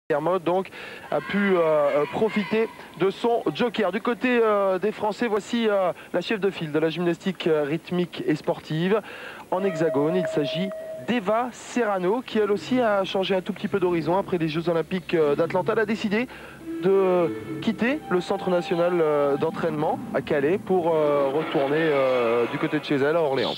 Hermod donc a pu profiter de son joker. Du côté des Français, voici la chef de file de la gymnastique rythmique et sportive en hexagone. Il s'agit d'Eva Serrano qui elle aussi a changé un tout petit peu d'horizon après les Jeux Olympiques d'Atlanta. Elle a décidé de quitter le centre national d'entraînement à Calais pour retourner du côté de chez elle à Orléans.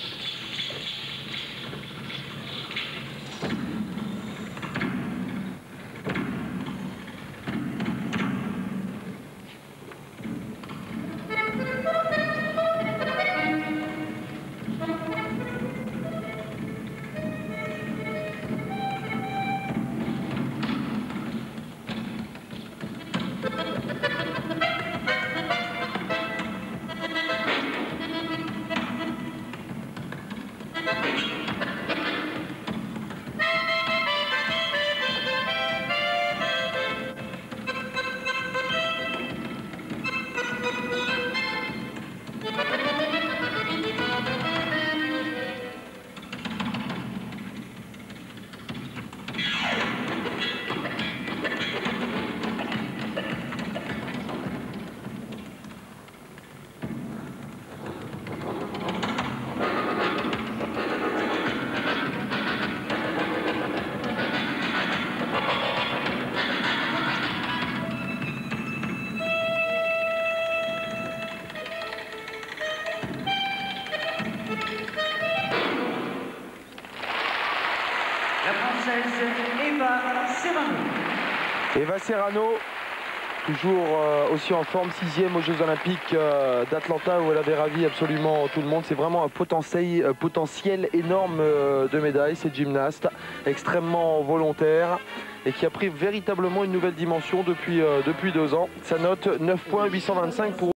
La Française Eva Serrano. Eva Serrano, toujours aussi en forme, 6e aux Jeux Olympiques d'Atlanta où elle avait ravi absolument tout le monde. C'est vraiment un potentiel énorme de médailles, cette gymnaste extrêmement volontaire et qui a pris véritablement une nouvelle dimension depuis 2 ans. Sa note 9,825 pour